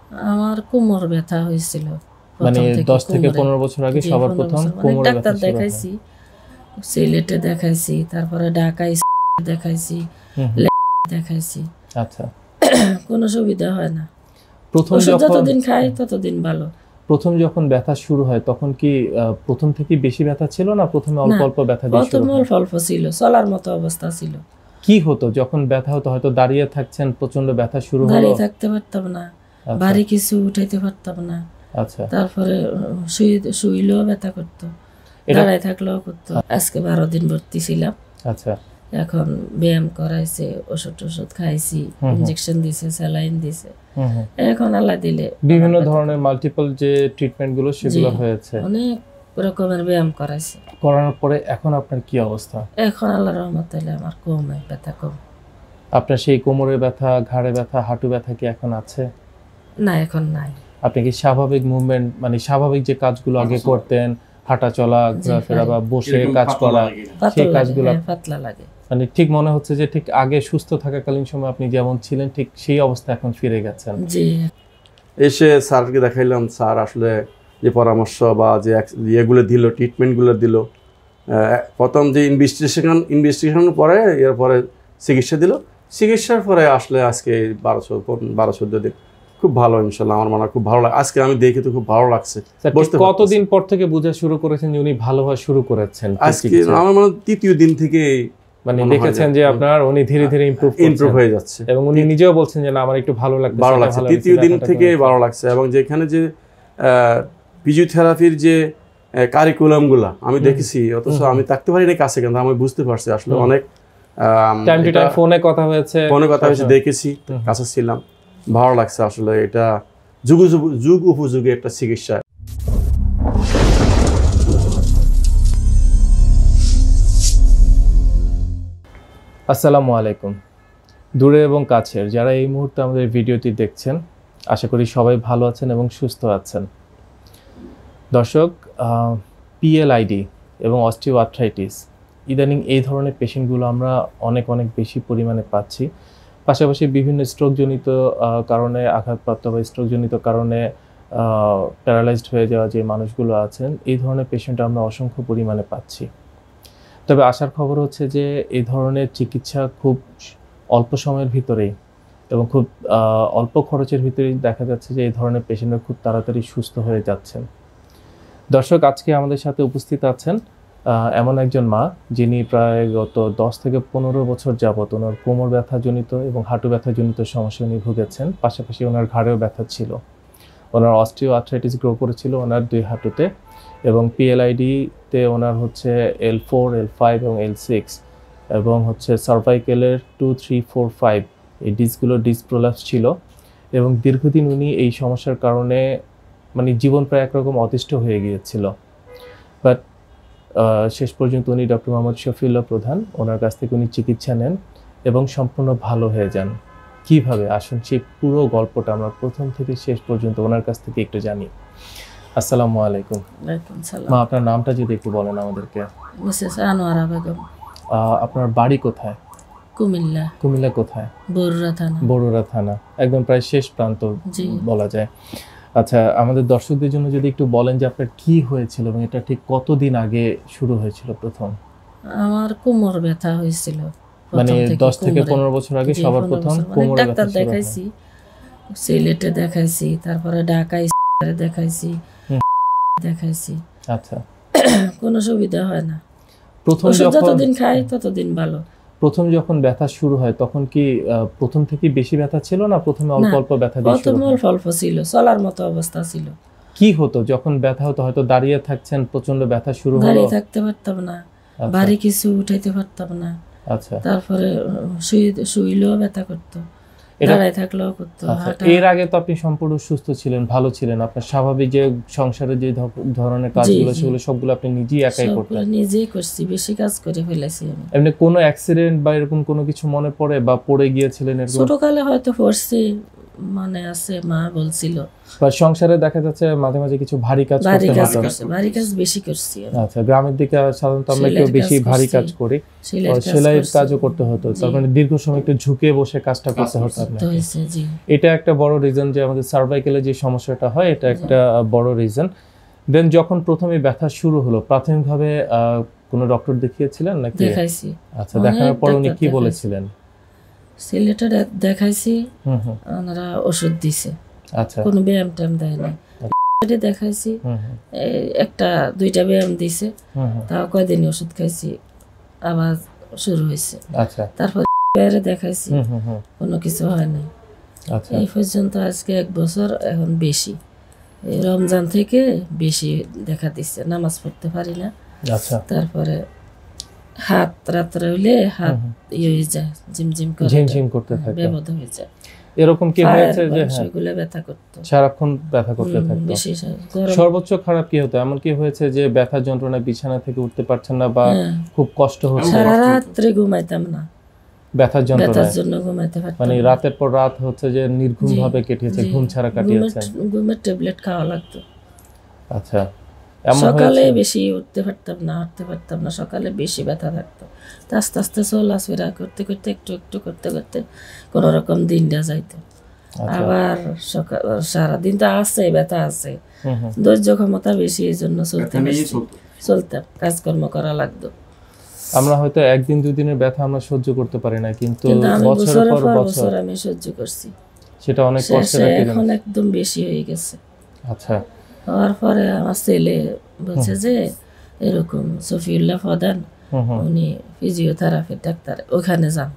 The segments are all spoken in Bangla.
আমার কোমর ব্যথা হয়েছিল মানে 10 থেকে 15 বছর আগে সবার প্রথম কোমরে ব্যথা ডাক্তার দেখাইছি, সিলেটে দেখাইছি, তারপরে ঢাকায় দেখাইছি, দেখাইছি। আচ্ছা, কোনো সুবিধা হয় না। প্রথম যতদিন খাই ততদিন ভালো। প্রথম যখন ব্যথা শুরু হয় তখন কি প্রথম থেকে বেশি ব্যথা ছিল না প্রথমে অল্প অল্প ব্যথা দিয়ে শুরু? প্রথমে অল্প ছিল, চলার মতো অবস্থা ছিল। কি হতো যখন ব্যথা হতো? হয়তো দাঁড়িয়ে থাকছেন, প্রচন্ড ব্যথা শুরু হলো, দাঁড়িয়ে থাকতে পারতাম না, ভারী কিছু উঠাইতে পারতাম না। আচ্ছা, তারপরে শুইলেও ব্যথা করতো, দাঁড়ায় থাকলেও করতো। আজকে 12 দিন ভর্তি ছিলাম। আচ্ছা, এখন ব্যায়াম করাইছে, ওষুধ খাইছি, ইনজেকশন দিছে, স্যালাইন দিছে। এখন আল্লাহ দিলে বিভিন্ন ধরনের মাল্টিপল যে ট্রিটমেন্ট গুলো সেগুলো হয়েছে, অনেক রকমের ব্যায়াম করাইছে। করানোর পরে এখন আপনার কি অবস্থা? এখন আল্লাহর রহমতে আমার কমে ব্যথা কম। আপনার সেই কোমরের ব্যথা, ঘাড়ে ব্যথা, হাঁটু ব্যথা কি এখন আছে? না, এখন নাই। আপনি কি স্বাভাবিক মুভমেন্ট, মানে স্বাভাবিক যে কাজগুলো আগে করতেন, হাঁটা চলা, ঘোরাফেরা বা বসে কাজ করা, সেই কাজগুলো পাতলা লাগে? মানে ঠিক মনে হচ্ছে যে ঠিক আগে সুস্থ থাকাকালীন সময় আপনি যেমন ছিলেন ঠিক সেই অবস্থা এখন ফিরে গেছেন? জি। এসে স্যারকে দেখাইলাম, স্যার আসলে যে পরামর্শ বা যে ইয়েগুলো দিল, ট্রিটমেন্টগুলো দিল, প্রথম যে ইনভেস্টিগেশন পরে এরপরে চিকিৎসা দিল, চিকিৎসার পরে আসলে আজকে 12-14 দিন খুব ভালো, ইনশাল্লাহ আমার মনে হয় খুব ভালো লাগে। আজকে আমি দেখে তো খুব ভালো লাগছে। কতদিন পর থেকে বোঝা শুরু করেছেন যে উনি ভালো হওয়া শুরু করেছেন? আজকে আমার মনে হয় 3য় দিন থেকে মানে দেখেছেন যে আপনার উনি ধীরে ধীরে ইমপ্রুভ হয়ে যাচ্ছে, এবং উনি নিজেও বলছেন যে না আমার একটু ভালো লাগছে। 3য় দিন থেকে ভালো লাগছে। এবং যেখানে যে ফিজিওথেরাপির যে কারিকুলামগুলো আমি দেখেছি, অথচ আমি থাকতে পারি না কাছে, কিন্তু আমি বুঝতে পারছি আসলে অনেক টাইম টু টাইম ফোনে কথা হয়েছে, দেখেছি, কাছে ছিলাম, ভালো লাগছে। আসলে এটা যুগ উপযোগী একটা চিকিৎসা। আসসালামু আলাইকুম। দূরে এবং কাছের যারা এই মুহূর্তে আমাদের ভিডিওটি দেখছেন, আশা করি সবাই ভালো আছেন এবং সুস্থ আছেন। দর্শক, পিএলআইডি এবং অস্টিওআর্থ্রাইটিস, ইদানিং এই ধরনের পেশেন্টগুলো আমরা অনেক বেশি পরিমাণে পাচ্ছি। পাশাপাশি বিভিন্ন স্ট্রোকজনিত কারণে আঘাতপ্রাপ্ত বা স্ট্রোকজনিত কারণে প্যারালাইজড হয়ে যাওয়া যে মানুষগুলো আছেন, এই ধরনের পেশেন্ট আমরা অসংখ্য পরিমাণে পাচ্ছি। তবে আশার খবর হচ্ছে যে এই ধরনের চিকিৎসা খুব অল্প সময়ের ভিতরেই এবং খুব অল্প খরচের ভিতরেই দেখা যাচ্ছে যে এই ধরনের পেশেন্টরা খুব তাড়াতাড়ি সুস্থ হয়ে যাচ্ছেন। দর্শক, আজকে আমাদের সাথে উপস্থিত আছেন এমন একজন মা যিনি প্রায় গত 10 থেকে 15 বছর যাবত ওনার কোমর ব্যথাজনিত এবং হাঁটু ব্যথাজনিত সমস্যা নিয়ে ভুগেছেন। পাশাপাশি ওনার ঘাড়েও ব্যথা ছিল, ওনার অস্টিওআর্থ্রাইটিস গ্রো করেছিল ওনার 2 হাঁটুতে, এবং পিএলআইডিতে ওনার হচ্ছে L4, L5 এবং L6, এবং হচ্ছে সার্ভাইকেলের 2, 3, 4, 5 এই ডিস্কগুলো প্রোলাপস ছিল। এবং দীর্ঘদিন উনি এই সমস্যার কারণে মানে জীবন প্রায় একরকম অতিষ্ঠ হয়ে গিয়েছিল। বাট শেষ পর্যন্ত উনি ডক্টর মোহাম্মদ শফিউল্লাহ প্রধান, ওনার কাছ থেকে উনি চিকিৎসা নেন এবং সম্পূর্ণ ভালো হয়ে যান। কীভাবে, আসুন সেই পুরো গল্পটা আমরা প্রথম থেকে শেষ পর্যন্ত ওনার কাছ থেকে একটু জানি। আসসালামু আলাইকুম। মা, আপনার নামটা যদি একটু বলেন আমাদেরকে। মিসেস আনোয়ারা বেগম। আপনার বাড়ি কোথায়? কুমিল্লা। কুমিল্লা কোথায়? বরুড়া থানা, একদম প্রায় শেষ প্রান্ত বলা যায়। আচ্ছা, আমাদের দর্শকদের জন্য যদি একটু বলেন যে আপনার কি হয়েছিল এবং এটা ঠিক কতদিন আগে শুরু হয়েছিল প্রথম? আমার কোমর ব্যথা হয়েছিল মানে 10 থেকে 15 বছর আগে সবার প্রথম কোমর ব্যথা। ডাক্তার দেখাইছি, সিলেটে দেখাইছি, তারপরে ঢাকায় দেখাইছি। আচ্ছা, কোনো সুবিধা হয় না। প্রথম যতদিন খাই ততদিন ভালো। প্রথম যখন ব্যথা শুরু হয় তখন কি প্রথম থেকে বেশি ব্যথা ছিল না প্রথমে অল্প অল্প ব্যথা দিয়ে শুরু? প্রথমে অল্প ছিল, চলার মতো অবস্থা ছিল। কি হতো যখন ব্যথা হতো? হয়তো দাঁড়িয়ে থাকছেন, প্রচন্ড ব্যথা শুরু হলো, দাঁড়িয়ে থাকতে পারতাম না, ভারী কিছু উঠাইতে পারতাম না। আচ্ছা, তারপরে শুইলেও ব্যথা করতো, দাঁড়ায় থাকলেও করতো। এর আগে তো আপনি সম্পূর্ণ সুস্থ ছিলেন, ভালো ছিলেন, আপনার স্বাভাবিক যে সংসারের যে ধরনের কাজগুলো সেগুলো সবগুলো আপনি নিজেই একাই করতেন? নিজেই করছি, বেশি কাজ করে ফেলেছি আমি। এমনি কোনো অ্যাক্সিডেন্ট বা এরকম কোনো কিছু মনে পড়ে বা পড়ে গিয়েছিলেন এরকম? ছোটকালে হয়তো পড়ছি, মানে আছে, মা বলছিল। বা সংসারে দেখা যাচ্ছে মাঝে মাঝে কিছু ভারী কাজ ভারী করতে কাজ হতো। করছে, ভারী কাজ বেশি করছি আমি। আচ্ছা, গ্রামের দিকে সাধারণত আমরা একটু সেলাইয়ের বেশি কাজ ভারী করছি, কাজ করি, সেলাইয়ের কাজ সেলাইয়ের করছি। কাজও করতে হতো, তার মানে দীর্ঘ সময় একটু ঝুঁকে বসে কাজটা করতে হতো তো আপনাকে। হয়েছে, জি। এটা একটা বড় রিজন যে আমাদের সার্ভাইকেলে যে সমস্যাটা হয়, এটা একটা বড় রিজন। দেন যখন প্রথমে ব্যথা শুরু হলো, প্রাথমিকভাবে কোনো ডক্টর দেখিয়েছিলেন নাকি? দেখাইছি, আচ্ছা, দেখানোর পর উনি ডাক্তার কি দেখাইছি। বলেছিলেন? সিলেটে দেখাইছি, হুম হুম। ওনারা ওষুধ দিছে, আচ্ছা। কোনো ব্যায়াম ট্যায়াম দেয় না। দেখাইছি, হুম হুম। একটা দুইটা ব্যায়াম দিছে, হুম হুম। তাও কয়দিন ওষুধ খাইছি, আবার শুরু হয়েছে। আচ্ছা। তারপর দেখাইছি, হুম হুম হুম। কোনো কিছু হয় নাই। আচ্ছা। এই পর্যন্ত আজকে 1 বছর, এখন বেশি। এই রমজান থেকে বেশি দেখা দিচ্ছে, নামাজ পড়তে পারি না। আচ্ছা। তারপরে হাত রাত্রে হইলে হাত ইয়ে হয়ে যায়, ঝিমঝিম করে, ঝিমঝিম করতে থাকে। বেবদ হয়ে যায়। এরকম কি হয়েছে যে সেগুলো ব্যথা করতো, সারাক্ষণ ব্যথা করতে থাকতো? বেশি গরম। সর্বোচ্চ খারাপ কি হতো? এমন কি হয়েছে যে ব্যথা যন্ত্রণায় বিছানা থেকে উঠতে পারছেন না বা খুব কষ্ট হচ্ছে? সারা রাত্রে ঘুমাইতাম না, ব্যথার ব্যথার যন্ত্রণায়? জন্য ঘুমাইতে পারতাম মানে না। রাতের পর রাত হচ্ছে যে নির্ঘুম ভাবে কেটেছে, ঘুম ছাড়া কাটিয়েছেন? ঘুমের ট্যাবলেট খাওয়া লাগতো। আচ্ছা, এমন সকালে হয়েছে? বেশি উঠতে পারতাম না, হাঁটতে পারতাম না, সকালে বেশি ব্যথা থাকতো। তো আস্তে আস্তে চলাফেরা করতে করতে, একটু একটু করতে করতে কোনো রকম দিনটা যাইতো। আবার সকাল সারাদিন তো আছে, ব্যথা আছে, ধৈর্য ক্ষমতা বেশি, এই জন্য চলতাম, কাজকর্ম করা লাগতো। আমরা হয়তো একদিন দুদিনের ব্যথা আমরা সহ্য করতে পারি না, কিন্তু আমি বছরের পর বছর বছর আমি সহ্য করছি, সেটা অনেক কষ্টের একটা এখন জিনিস। একদম বেশি হয়ে গেছে। আচ্ছা। হওয়ার পরে আমার ছেলে বলছে যে এরকম সফিউল্লাহ প্রধান, উনি ফিজিওথেরাপি ডাক্তার, ওখানে যান।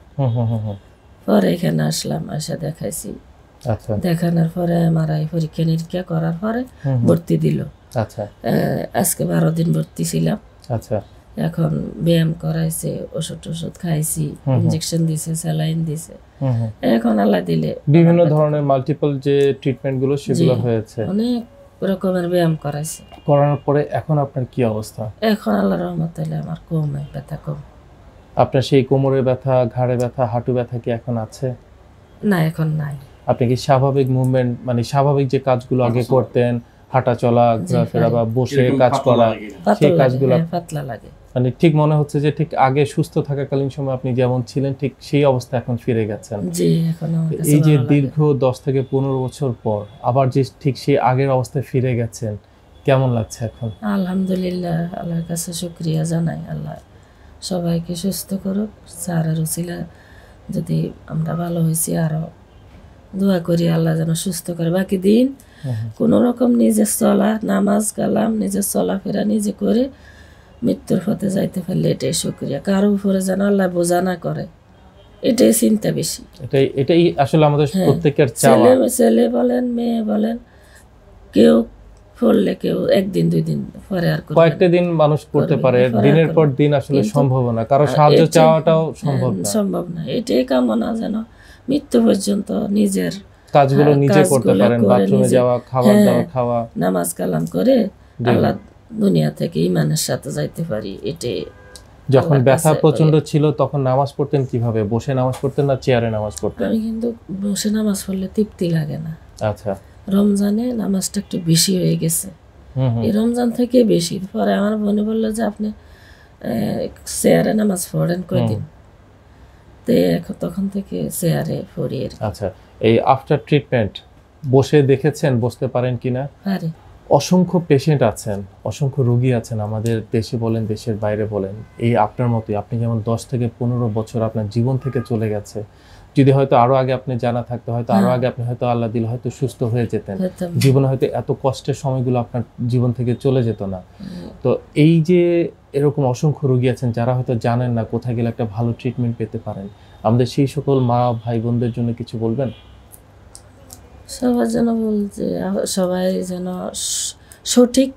পরে এখানে আসলাম, এসে দেখাইছি। আচ্ছা। দেখানোর পরে MRI পরীক্ষা নিরীক্ষা করার পরে ভর্তি দিল। আচ্ছা। আজকে 12 দিন ভর্তি ছিলাম। আচ্ছা। এখন ব্যায়াম করাইছে, ওষুধ খাইছি, ইনজেকশন দিছে, স্যালাইন দিছে। এখন আল্লাহ দিলে বিভিন্ন ধরনের মাল্টিপল যে ট্রিটমেন্ট গুলো সেগুলো হয়েছে, অনেক রকমের ব্যায়াম করাইছে। করানোর পরে এখন আপনার কি অবস্থা? এখন আল্লাহর রহমতে আমার কমে, ব্যথা কম। আপনার সেই কোমরে ব্যথা, ঘাড়ে ব্যথা, হাঁটু ব্যথা কি এখন আছে? না, এখন নাই। আপনি কি স্বাভাবিক মুভমেন্ট, মানে স্বাভাবিক যে কাজগুলো আগে করতেন, হাঁটা চলা, ঘোরাফেরা বা বসে কাজ করা, সেই কাজগুলো পাতলা লাগে, মানে ঠিক মনে হচ্ছে যে ঠিক আগে সুস্থ থাকাকালীন সময় আপনি যেমন ছিলেন ঠিক সেই অবস্থা এখন ফিরে গেছেন? জি, এখন আমার কাছে এই যে ভালো লাগে। দীর্ঘ 10 থেকে 15 বছর পর আবার যে ঠিক সেই আগের অবস্থায় ফিরে গেছেন, কেমন লাগছে এখন? আলহামদুলিল্লাহ, আল্লাহর কাছে শুকরিয়া জানাই। আল্লাহ সবাইকে সুস্থ করুক, স্যারের উসিলা যদি আমরা ভালো হয়েছি, আরো দোয়া করি আল্লাহ যেন সুস্থ করে। বাকি দিন কোনো রকম নিজের চলা, নামাজ কালাম, নিজের চলাফেরা নিজে করে মৃত্যুর পথে যাইতে পারলে এটাই শুকরিয়া। কারো উপরে যেন আল্লাহ বোঝা না করে, এটাই চিন্তা বেশি। এটাই আসলে আমাদের প্রত্যেকের চাওয়া। ছেলে বলেন, মেয়ে বলেন, কেউ পড়লে কেউ একদিন 2 দিন পরে আর কয়েকটা দিন মানুষ করতে পারে, দিনের পর দিন আসলে সম্ভব না, কারো সাহায্য চাওয়াটাও সম্ভব না। এটাই কামনা যেন মৃত্যু পর্যন্ত নিজের কাজগুলো নিজে করতে পারেন, বাথরুমে যাওয়া, খাবার দাবার খাওয়া, নামাজ কালাম করে আল্লাহ দুনিয়া থেকে ইমানের সাথে যাইতে পারি, এটাই। যখন ব্যথা প্রচন্ড ছিল তখন নামাজ পড়তেন কিভাবে? বসে নামাজ পড়তেন না চেয়ারে নামাজ পড়তেন? আমি কিন্তু বসে নামাজ পড়লে তৃপ্তি লাগে না। আচ্ছা। রমজানে নামাজটা একটু বেশি হয়ে গেছে, এই রমজান থেকে বেশি। পরে আমার বোনে বললো যে আপনি চেয়ারে নামাজ পড়েন কয়দিন, তখন থেকে চেয়ারে পড়ি। আচ্ছা, এই আফটার ট্রিটমেন্ট বসে দেখেছেন বসতে পারেন কিনা? পারি। অসংখ্য পেশেন্ট আছেন, অসংখ্য রোগী আছেন আমাদের দেশে বলেন দেশের বাইরে বলেন, এই আপনার মতোই, আপনি যেমন 10 থেকে 15 বছর আপনার জীবন থেকে চলে গেছে। যদি হয়তো আরো আগে আপনি জানা থাকতো, হয়তো আরো আগে আপনি হয়তো আল্লাহ দিল হয়তো সুস্থ হয়ে যেতেন, জীবনে হয়তো এত কষ্টের সময়গুলো আপনার জীবন থেকে চলে যেত না। তো এই যে এরকম অসংখ্য রোগী আছেন যারা হয়তো জানেন না কোথায় গেলে একটা ভালো ট্রিটমেন্ট পেতে পারেন, আমাদের সেই সকল মা ভাই বোনদের জন্য কিছু বলবেন? সবার যেন বলছে, সবাই যেন সঠিক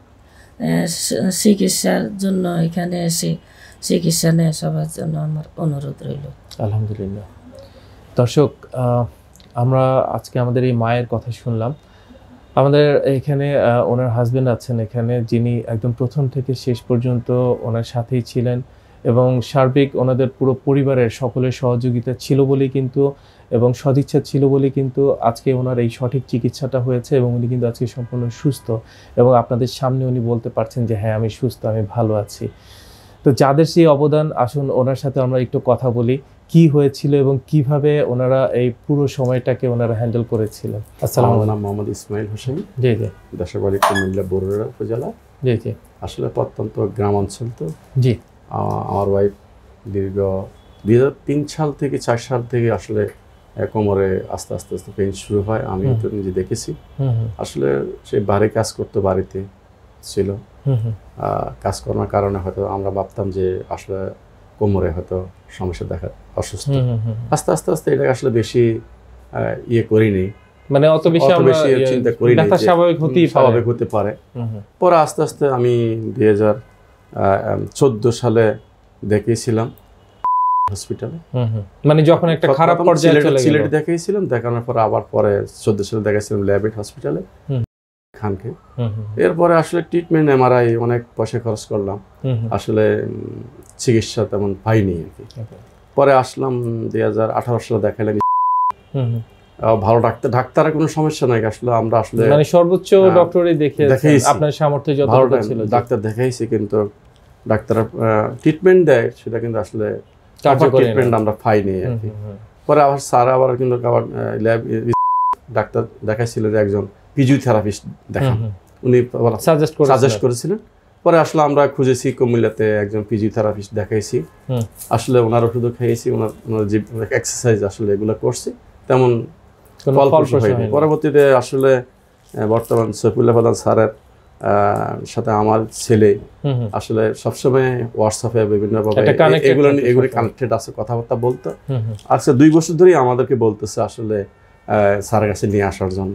চিকিৎসার জন্য এখানে এসে চিকিৎসা নেয়, সবার জন্য আমার অনুরোধ রইল। আলহামদুলিল্লাহ। দর্শক, আমরা আজকে আমাদের এই মায়ের কথা শুনলাম। আমাদের এখানে ওনার হাজবেন্ড আছেন এখানে, যিনি একদম প্রথম থেকে শেষ পর্যন্ত ওনার সাথেই ছিলেন এবং সার্বিক ওনাদের পুরো পরিবারের সকলের সহযোগিতা ছিল বলেই কিন্তু এবং সদিচ্ছা ছিল বলেই কিন্তু আজকে ওনার এই সঠিক চিকিৎসাটা হয়েছে এবং উনি কিন্তু আজকে সম্পূর্ণ সুস্থ এবং আপনাদের সামনে উনি বলতে পারছেন যে হ্যাঁ আমি সুস্থ, আমি ভালো আছি। তো যাদের সেই অবদান, আসুন ওনার সাথে আমরা একটু কথা বলি কি হয়েছিল এবং কিভাবে ওনারা এই পুরো সময়টাকে ওনারা হ্যান্ডেল করেছিলেন। আসসালামু আলাইকুম, মোহাম্মদ ইসমাইল হোসেন। জি জি। দেশের বাড়ি কুমিল্লা বরুড়া উপজেলা। জি জি। আসলে প্রত্যন্ত গ্রাম অঞ্চল তো। জি। আমার ওয়াইফ দীর্ঘ 2003 সাল থেকে 4 সাল থেকে আসলে কোমরে আস্তে আস্তে আস্তে পেইন শুরু হয়। আমি তো নিজে দেখেছি। আসলে সে বাইরে কাজ করতো, বাড়িতে ছিল। কাজ করার কারণে হয়তো আমরা ভাবতাম যে আসলে কোমরে হয়তো সমস্যা দেখা, অসুস্থ। আস্তে আস্তে আস্তে এটাকে আসলে বেশি ইয়ে করিনি, মানে অত বেশি চিন্তা করি না, স্বাভাবিক হতে পারে। পরে আস্তে আস্তে আমি 2014 সালে দেখিয়েছিলাম হসপিটালে, মানে যখন একটা খারাপ পর্যায়ে চলে গেল। সিলেটে দেখিয়েছিলাম, দেখানোর পরে আবার পরে 14 সালে দেখাইছিলাম ল্যাবেট হসপিটালে খানকে। এরপরে আসলে ট্রিটমেন্ট, এমআরআই অনেক পয়সা খরচ করলাম, আসলে চিকিৎসা তেমন পাইনি আর কি। পরে আসলাম 2018 সালে দেখাইলাম, ভালো ডাক্তারের কোনো সমস্যা নাই। আসলে আমরা আসলে মানে সর্বোচ্চ ডক্টরই দেখিয়েছেন, আপনার সামর্থ্য যতটুকু ছিল ডাক্তার দেখাইছি, কিন্তু ডাক্তার ট্রিটমেন্ট দেয় সেটা কিন্তু আসলে ট্রিটমেন্ট আমরা পাইনি আর কি। পরে আবার স্যার আবার কিন্তু আবার ল্যাব ডাক্তার দেখাইছিল যে একজন ফিজিওথেরাপিস্ট দেখান, উনি সাজেস্ট করেছিলেন। পরে আসলে আমরা খুঁজেছি কুমিল্লাতে একজন ফিজিওথেরাপিস্ট দেখাইছি, আসলে ওনার ওষুধও খেয়েছি, ওনার যে এক্সারসাইজ আসলে এগুলো করছি, তেমন ফলপ্রসূ হয়নি। পরবর্তীতে আসলে বর্তমান সৈফুল্লাহ প্রধান স্যারের সাথে আমার ছেলে আসলে সবসময় হোয়াটসঅ্যাপে বিভিন্নভাবে এগুলো কানেক্টেড আছে, কথাবার্তা বলতো। আজকে 2 বছর ধরেই আমাদেরকে বলতেছে আসলে স্যারের কাছে নিয়ে আসার জন্য।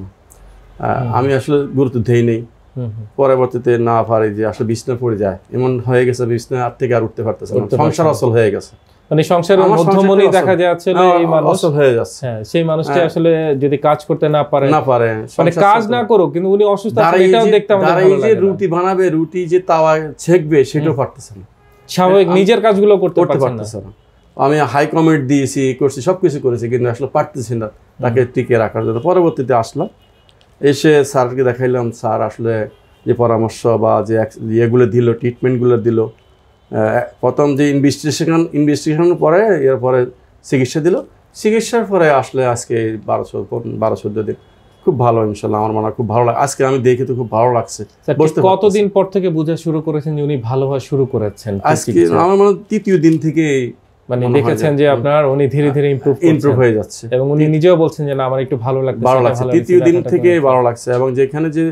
আমি আসলে গুরুত্ব দেই নেই। পরবর্তীতে না পারি যে আসলে বিছনা পড়ে যায়, এমন হয়ে গেছে বিছনা আর থেকে আর উঠতে পারতেছে না, সংসার অচল হয়ে গেছে। মানে সংসারের মধ্যমণি দেখা যাচ্ছে এই মানুষ অচল হয়ে যাচ্ছে। হ্যাঁ, সেই মানুষটি আসলে যদি কাজ করতে না পারে, মানে কাজ না করুক কিন্তু উনি অসুস্থ আছেন এটাও দেখতে আমাদের ভালো লাগে। যে রুটি বানাবে, রুটি যে তাওয়া ছেকবে সেটাও পারতেছে না, স্বাভাবিক নিজের কাজগুলো করতে পারতেছে না। আমি হাই কমেন্ট দিয়েছি, করছি, সবকিছু করেছি, কিন্তু আসলে পারতেছি না তাকে টিকে রাখার জন্য। পরবর্তীতে আসলাম, এসে স্যারকে দেখাইলাম। স্যার আসলে যে পরামর্শ বা যে ইয়েগুলো দিল, ট্রিটমেন্টগুলো দিল, প্রথম যে ইনভেস্টিগেশনের পরে এরপরে চিকিৎসা দিল। চিকিৎসার পরে আসলে আজকে 12-14 দিন খুব ভালো, ইনশাল্লাহ আমার মনে হয় খুব ভালো লাগে। আজকে আমি দেখে তো খুব ভালো লাগছে। কতদিন পর থেকে বোঝা শুরু করেছেন যে উনি ভালো হওয়া শুরু করেছেন? আজকে আমার মনে হয় 3য় দিন থেকে মানে দেখেছেন যে আপনার উনি ধীরে ধীরে ইমপ্রুভ হয়ে যাচ্ছে, এবং উনি নিজেও বলছেন যে না আমার একটু ভালো লাগছে। 3য় দিন থেকে ভালো লাগছে। এবং যেখানে যে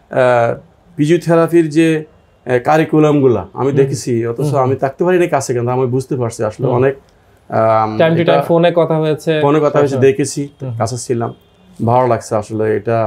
ফিজিওথেরাপির যে কারিকুলামগুলা আমি দেখেছি, অথচ আমি থাকতে পারি না কাছে, কিন্তু আমি বুঝতে পারছি আসলে অনেক টাইম টু টাইম ফোনে কথা হয়েছে, দেখেছি, কাছে ছিলাম, ভালো লাগছে। আসলে এটা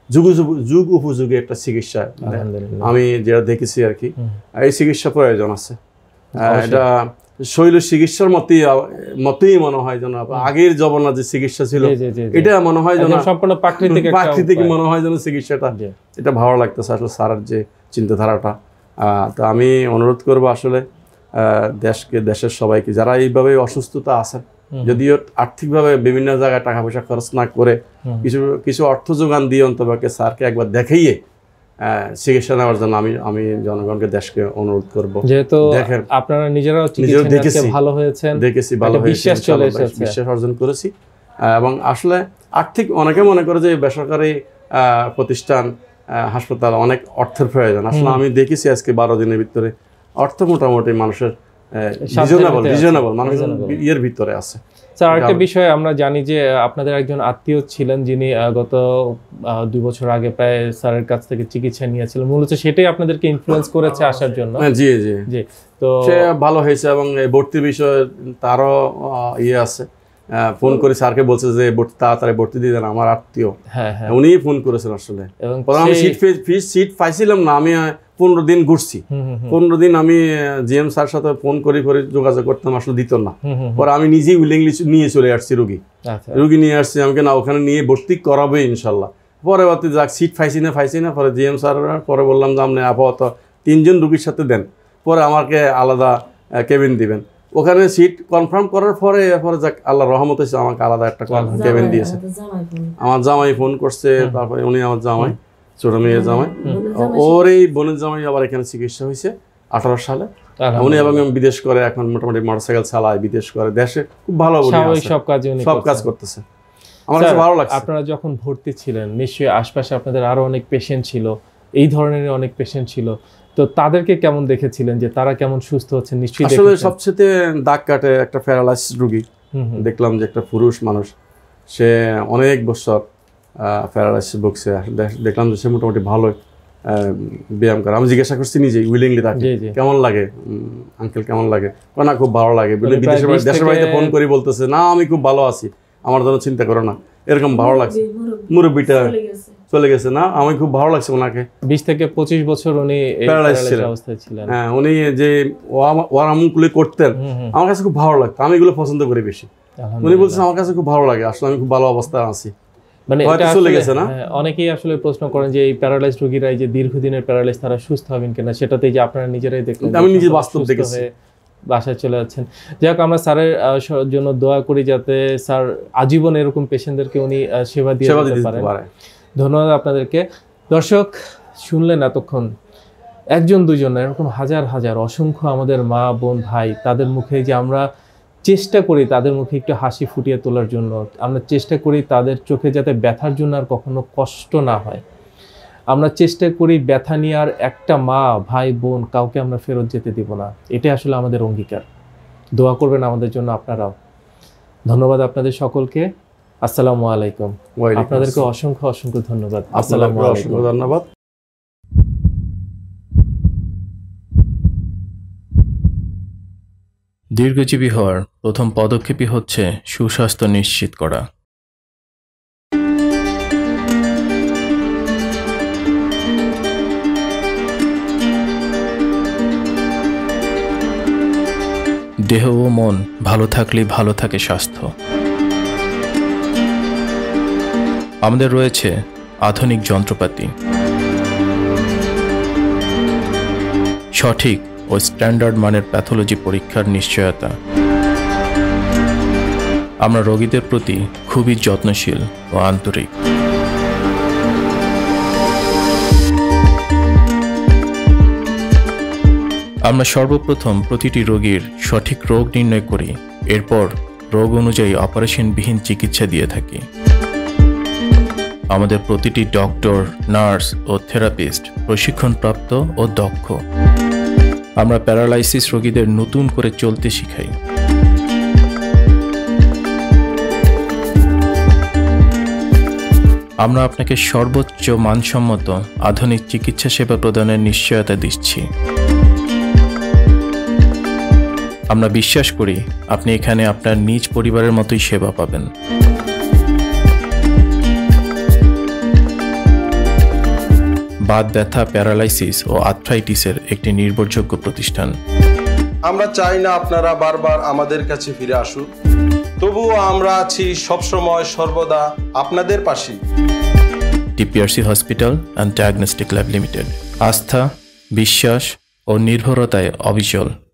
যুগ উপযোগী একটা চিকিৎসা আমি যেটা দেখেছি আর কি। এই চিকিৎসা প্রয়োজন আছে, এটা শৈল চিকিৎসার মতই মনে হয় যেন আগের জমানার যে চিকিৎসা ছিল, এটা মনে হয় যেন সম্পূর্ণ প্রাকৃতিক মনে হয় যেন চিকিৎসাটা। এটা ভালো লাগতেছে আসলে স্যারের যে চিন্তাধারাটা। তো আমি অনুরোধ করবো আসলে দেশের সবাইকে যারা এইভাবে অসুস্থতা আছে, যদিও আর্থিকভাবে বিভিন্ন জায়গায় টাকা পয়সা খরচ না করে কিছু অর্থ যোগান দিয়ে অন্তত স্যারকে একবার দেখাইয়ে চিকিৎসা নেওয়ার জন্য আমি জনগণকে, দেশকে অনুরোধ করবো। যেহেতু আপনারা নিজেরাও ভালো হয়েছেন, দেখেছি ভালো হয়েছে, বিশ্বাস অর্জন করেছি। এবং আসলে আর্থিক, অনেকে মনে করে যে বেসরকারি প্রতিষ্ঠান, হাসপাতাল অনেক অর্থের প্রয়োজন। আসলে আমি দেখেছি আজকে 12 দিনের ভিতরে অর্থ মোটামুটি মানুষের রিজনেবল মানুষের ইয়ের ভিতরে আছে। স্যার, আরেকটা বিষয় আমরা জানি যে আপনাদের একজন আত্মীয় ছিলেন যিনি গত 2 বছর আগে প্রায় স্যারের কাছ থেকে চিকিৎসা নিয়েছিলেন, মূলত সেটাই আপনাদেরকে ইনফ্লুয়েন্স করেছে আসার জন্য। জি জি জি। তো সে ভালো হয়েছে এবং ভর্তির বিষয়ে তারও ইয়ে আছে। ফোন করে স্যারকে বলছে যে তাড়াতাড়ি ভর্তি দিয়ে দেন, আমার আত্মীয়। হ্যাঁ হ্যাঁ, উনিই ফোন করেছেন আসলে। এবং আমি সিট পাইছিলাম না, আমি 15 দিন ঘুরছি। 15 দিন আমি জিএম স্যার সাথে ফোন করে যোগাযোগ করতাম, আসলে দিত না। পরে আমি নিজেই উইলিংলি নিয়ে চলে আসছি রুগী নিয়ে আসছি। আমাকে না ওখানে নিয়ে ভর্তি করাবে ইনশাল্লাহ। পরবর্তীতে যাক সিট পাইছি না, পরে জিএম স্যার পরে বললাম যে আপনি আপাতত 3 জন রুগীর সাথে দেন, পরে আমাকে আলাদা কেবিন দিবেন। ওখানে সিট কনফার্ম করার পরে এরপরে যাক আল্লাহর রহমত হয়েছে, আমাকে আলাদা একটা কেবিন দিয়েছে। আমার জামাই ফোন করছে, তারপরে উনি আমার জামাই, ছোট মেয়ের জামাই, ওর এই বোনের জামাই আবার এখানে চিকিৎসা হয়েছে 18 সালে। উনি এবং বিদেশ করে, এখন মোটামুটি মোটরসাইকেল চালায়, বিদেশ করে, দেশে খুব ভালো সব কাজ করতেছে। আমার কাছে ভালো লাগছে। আপনারা যখন ভর্তি ছিলেন নিশ্চয়ই আশপাশে আপনাদের আরো অনেক পেশেন্ট ছিল, এই ধরনের অনেক পেশেন্ট ছিল, তো তাদেরকে কেমন দেখেছিলেন যে তারা কেমন সুস্থ হচ্ছেন? নিশ্চয়ই আসলে সবচেয়ে দাগ কাটে একটা প্যারালাইসিস রোগী দেখলাম, যে একটা পুরুষ মানুষ, সে অনেক বছর প্যারালাইসিস ভুগছে। দেখলাম যে সে মোটামুটি ভালো ব্যায়াম করে। আমি জিজ্ঞাসা করছি নিজেই উইলিংলি তাকে, কেমন লাগে আঙ্কেল, কেমন লাগে? না খুব ভালো লাগে। দেশের বাড়িতে ফোন করে বলতেছে, না আমি খুব ভালো আছি, আমার জন্য চিন্তা করো না, এরকম ভালো লাগছে। মুরব্বিটা চলে গেছে, না আমি খুব ভালো লাগছে ওনাকে। 20 থেকে 25 বছর উনি প্যারালাইসিস অবস্থায় ছিলেন। হ্যাঁ, উনি যে ওয়ারামগুলো করতেন আমার কাছে খুব ভালো লাগতো, আমি এগুলো পছন্দ করি বেশি। উনি বলছেন আমার কাছে খুব ভালো লাগে, আসলে আমি খুব ভালো অবস্থায় আছি। মানে চলে গেছে না? অনেকেই আসলে প্রশ্ন করেন যে এই প্যারালাইজ রোগীরা যে দীর্ঘদিনের প্যারালাইজ তারা সুস্থ হবেন কিনা, সেটাতেই যে আপনারা নিজেরাই দেখলেন, আমি নিজে বাস্তব দেখেছি, বাসায় চলে যাচ্ছেন। যাই হোক, আমরা স্যারের জন্য দোয়া করি যাতে স্যার আজীবন এরকম পেশেন্টদেরকে উনি সেবা দিয়ে দিতে পারেন। ধন্যবাদ আপনাদেরকে। দর্শক শুনলেন এতক্ষণ একজন দুজন এরকম হাজার হাজার অসংখ্য আমাদের মা বোন ভাই, তাদের মুখে যে আমরা চেষ্টা করি তাদের মুখে একটু হাসি ফুটিয়ে তোলার জন্য, আমরা চেষ্টা করি তাদের চোখে যাতে ব্যথার জন্য আর কখনো কষ্ট না হয়, আমরা চেষ্টা করি ব্যথা নিয়ে আর একটা মা ভাই বোন কাউকে আমরা ফেরত যেতে দিব না। এটাই আসলে আমাদের অঙ্গীকার। দোয়া করবেন আমাদের জন্য আপনারাও। ধন্যবাদ আপনাদের সকলকে। আসসালামু আলাইকুম। আপনাদেরকে অসংখ্য অসংখ্য ধন্যবাদ। আসসালামু আলাইকুম। ধন্যবাদ। দীর্ঘজীবী হওয়ার প্রথম পদক্ষেপই হচ্ছে সুস্বাস্থ্য নিশ্চিত করা। দেহ ও মন ভালো থাকলেই ভালো থাকে স্বাস্থ্য। আমাদের রয়েছে আধুনিক যন্ত্রপাতি, সঠিক ও স্ট্যান্ডার্ড মানের প্যাথোলজি পরীক্ষার নিশ্চয়তা। আমরা রোগীদের প্রতি খুবই যত্নশীল ও আন্তরিক। আমরা সর্বপ্রথম প্রতিটি রোগীর সঠিক রোগ নির্ণয় করি, এরপর রোগ অনুযায়ী অপারেশনবিহীন চিকিৎসা দিয়ে থাকি। আমাদের প্রতিটি ডক্টর, নার্স ও থেরাপিস্ট প্রশিক্ষণপ্রাপ্ত ও দক্ষ। আমরা প্যারালাইসিস রোগীদের নতুন করে চলতে শিখাই। আমরা আপনাকে সর্বোচ্চ মানসম্মত আধুনিক চিকিৎসা সেবা প্রদানের নিশ্চয়তা দিচ্ছি। আমরা বিশ্বাস করি আপনি এখানে আপনার নিজ পরিবারের মতোই সেবা পাবেন। বাত ব্যথা, প্যারালাইসিস ও আর্থ্রাইটিসের একটি নির্ভরযোগ্য প্রতিষ্ঠান। আমরা চাই না আপনারা বারবার আমাদের কাছে ফিরে আসুন, তবুও আমরা আছি সবসময় সর্বদা আপনাদের পাশে। TPRC hospital and diagnostic lab limited, আস্থা, বিশ্বাস ও নির্ভরতায় অবিচল।